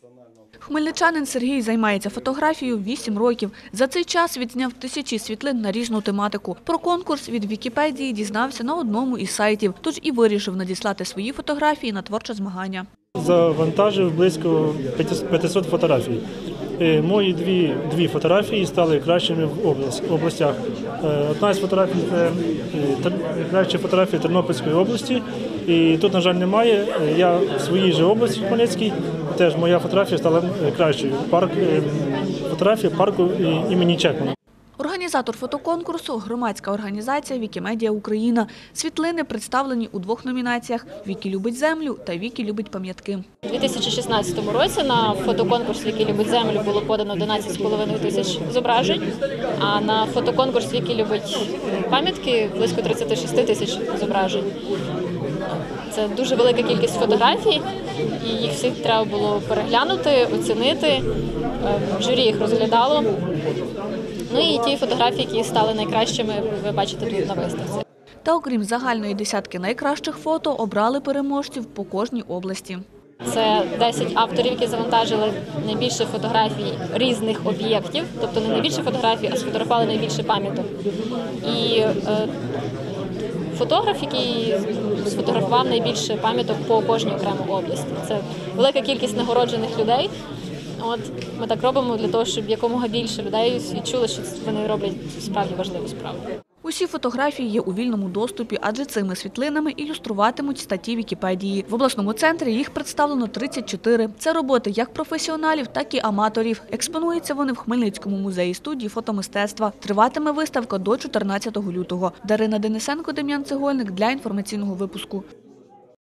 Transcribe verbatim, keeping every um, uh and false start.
Хмельничанин Сергій займається фотографією вісім років. За цей час відзняв тисячі світлин на різну тематику. Про конкурс від Вікіпедії дізнався на одному із сайтів, тож і вирішив надіслати свої фотографії на творче змагання. Завантажив близько п'ятисот фотографій. Мої дві, дві фотографії стали кращими в областях. Одна з фотографій – це краща фотографія Тернопільської області. І тут, на жаль, немає. Я в своїй же області, Хмельницькій, теж моя фотографія стала кращою. Парк, фотографія парку імені Чекмана. Організатор фотоконкурсу – громадська організація «Вікімедія Україна». Світлини представлені у двох номінаціях – «Вікі любить землю» та «Вікі любить пам'ятки». У дві тисячі шістнадцятому році на фотоконкурс «Вікі любить землю» було подано одинадцять з половиною тисяч зображень, а на фотоконкурс «Вікі любить пам'ятки» – близько тридцять шість тисяч зображень. Це дуже велика кількість фотографій, і їх всіх треба було переглянути, оцінити. Журі їх розглядало. Ну і ті фотографії, які стали найкращими, ви бачите тут на виставці. Та окрім загальної десятки найкращих фото, обрали переможців по кожній області. Це десять авторів, які завантажили найбільше фотографій різних об'єктів, тобто не найбільше фотографій, а сфотографували найбільше пам'яток. І е, фотограф, який сфотографував найбільше пам'яток по кожній окремій області. Це велика кількість нагороджених людей. От ми так робимо для того, щоб якомога більше людей відчули, що вони роблять справді важливу справу. Усі фотографії є у вільному доступі, адже цими світлинами ілюструватимуть статті Вікіпедії. В обласному центрі їх представлено тридцять чотири. Це роботи як професіоналів, так і аматорів. Експонуються вони в Хмельницькому музеї-студії фотомистецтва. Триватиме виставка до чотирнадцятого лютого. Дарина Денисенко, Дем'ян Цегольник для інформаційного випуску.